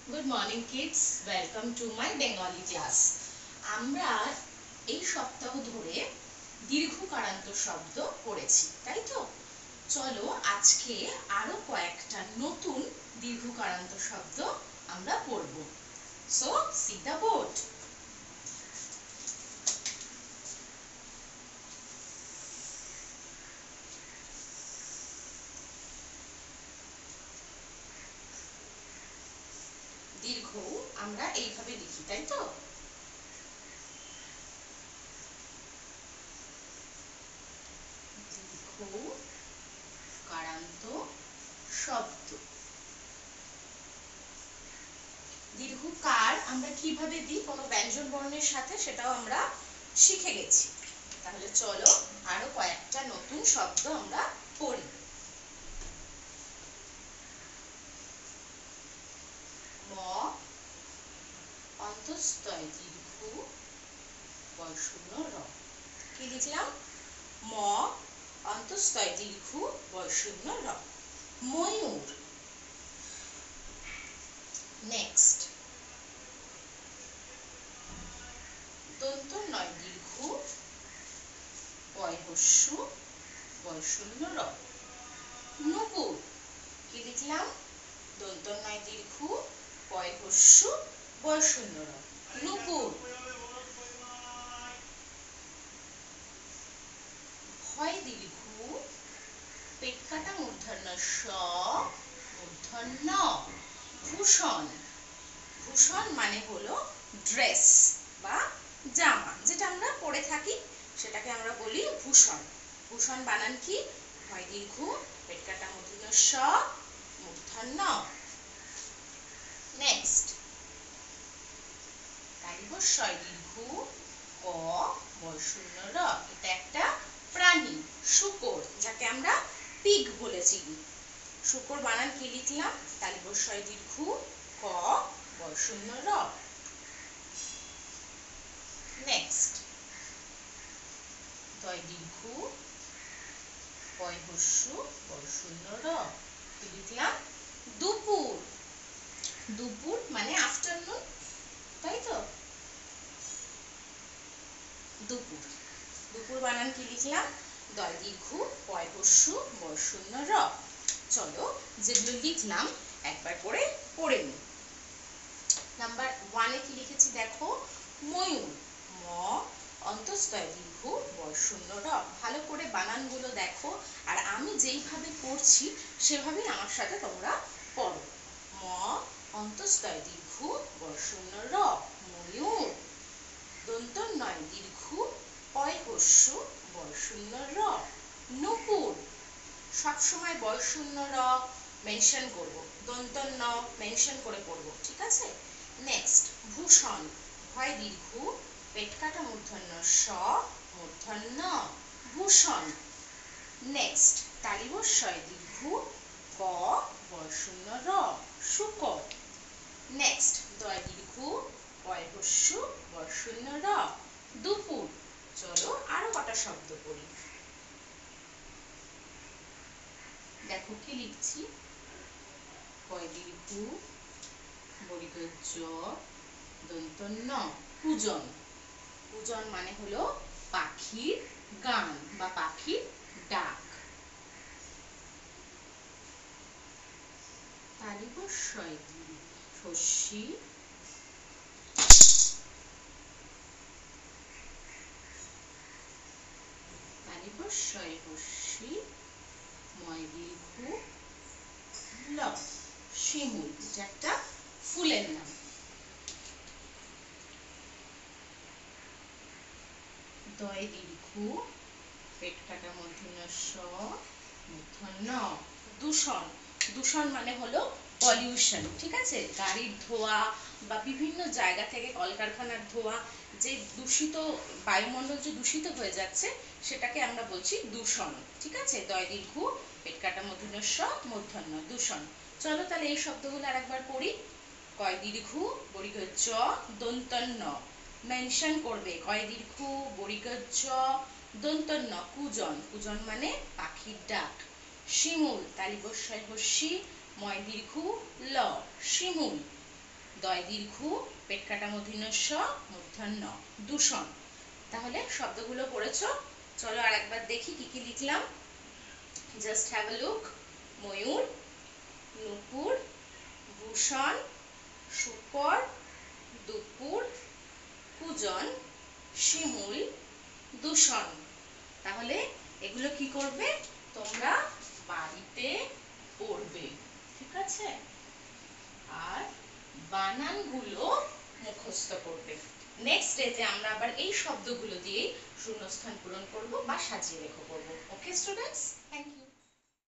Good morning kids, welcome to my Bengali class. আমরা এই সপ্তাহ ধরে দীর্ঘকারান্ত শব্দ পড়েছি, তাই তো? চলো আজকে আরো কয়েকটা নতুন দীর্ঘকারান্ত শব্দ আমরা পড়ব। So, see the board. দীর্ঘ আমরা এইভাবে লিখি, তাই তো? দীর্ঘকারান্ত শব্দ। দীর্ঘকার আমরা কিভাবে দিই কোনো ব্যঞ্জন বর্ণের সাথে, সেটাও আমরা শিখে গেছি। তাহলে চলো আরো কয়েকটা নতুন শব্দ আমরা পড়ি। ম অন্তঃস্থয় দীর্ঘ বয়শূন্য র। কি লিখলাম? ম অন্তঃস্থয় দীর্ঘ বয়শূন্য র। ময়ূর। নেক্সট, দন্ত নয় দীর্ঘ বয়হস্য বয়শূন্য র। নুপুর। কি লিখলাম? দন্ত নয় দীর্ঘ বয়হস্য বয়শূন্য র। নুপুর। ভয় দীর্ঘ পেট কাটা মূর্ধন্য স মূর্ধন্য। ভূষণ। ভূষণ মানে হলো ড্রেস বা জামা, যেটা আমরা পরে থাকি সেটাকে আমরা বলি ভূষণ। ভূষণ বানান কি? ভয় দীর্ঘ পেট কাটা মূর্ধন্য স মূর্ধন্য। নেক্সট, তালিবস্বয় দীর্ঘ ক বয়শূন্য র। এটা একটা প্রাণী, শূকর, যাকে আমরা পিগ বলেছি। শূকর বানান কি লিখলাম? তালিবস্বয় দীর্ঘ ক বয়শূন্য র। নেক্সট, দয় দীর্ঘ বয়হস্য বয়শূন্য র। কি লিখলাম? দুপুর। দুপুর মানে আফটারনুন, তাই তো? দুপুর। দুপুর বানান কি লিখলাম? দয় দীর্ঘ বয়হস্য বয়শূন্য র। চলো যেগুলো লিখলাম একবার করে পড়ে নিই। নাম্বার 1 কি লিখেছি দেখো? ময়ূর। ম অন্তঃস্থয় দীর্ঘ বয়শূন্য র। ভালো করে বানানগুলো দেখো, আর আমি যেইভাবে পড়ছি সেভাবেই আমার সাথে তোমরা পড়ো। ম অন্তঃস্থয় দীর্ঘ বয়শূন্য র। ময়ূর। দন্ত নয় দীর্ঘ অয়হস্য বয়শূন্য র। নুপুর। সবসময় বয়শূন্য র মেনশন করব, দন্ত ন মেনশন করে পড়বো, ঠিক আছে? নেক্সট, ভূষণ। ভয় দীর্ঘ পেট কাটা মূর্ধন্য স মূর্ধন্য। ভূষণ। নেক্সট, তালিবস্বয় দীর্ঘ ক বয়শূন্য র। শূকর। নেক্সট, দয় দীর্ঘ বয়হস্য বয়শূন্য র। দুপুর। চলো আরো কটা শব্দ পড়ি। দেখো কি লিখছি? কয় দীর্ঘ বর্গ জ দন্ত ন। পূজন। পূজন মানে হলো পাখির গান বা পাখির ডাক। তালিবস্বয় শস্যি তালিবস্বয় হস্যি ময় দীর্ঘ ল। শিমুল। এটা একটা ফুলের নাম। দয় দীর্ঘ পেট কাটা মূর্ধন্য স মূর্ধন্য। দূষণ। দূষণ মানে হলো পলিউশন, ঠিক আছে? গাড়ির ধোঁয়া বা বিভিন্ন জায়গা থেকে কলকারখানার ধোঁয়া, যে দূষিত বায়ুমণ্ডল যে দূষিত হয়ে যাচ্ছে সেটাকে আমরা বলছি দূষণ, ঠিক আছে? দয় দীর্ঘ পেট কাটা মূর্ধন্য স মূর্ধন্য। দূষণ। চলো তাহলে এই শব্দগুলো আরেকবার পড়ি। কয় দীর্ঘ বর্গ জ দন্ত ন। মেনশন করবে। কয় দীর্ঘ বর্গ জ দন্ত ন। কুজন। কুজন মানে পাখির ডাক। শিমুল। তালিবস্বয় হস্যি ময় দীর্ঘ ল। শিমুল। দয় দীর্ঘ পেট কাটা মূর্ধন্য ষ মূর্ধন্য দূষণ। তাহলে শব্দগুলো পড়েছো, চলো আর একবার দেখি কি কি লিখলাম। Just have a look. ময়ূর, নুপুর, ভূষণ, শুকর, দুপুর, কুজন, শিমুল, দূষণ। তাহলে এগুলো কি করবে তোমরা বাড়িতে পড়বে, ঠিক আছে? আর বানানগুলো মুখস্থ করবে। নেক্সট ডেতে আমরা আবার এই শব্দগুলো দিয়ে শূন্যস্থান পূরণ করব বা সাজিয়ে লেখা করব। Okay students, thank you.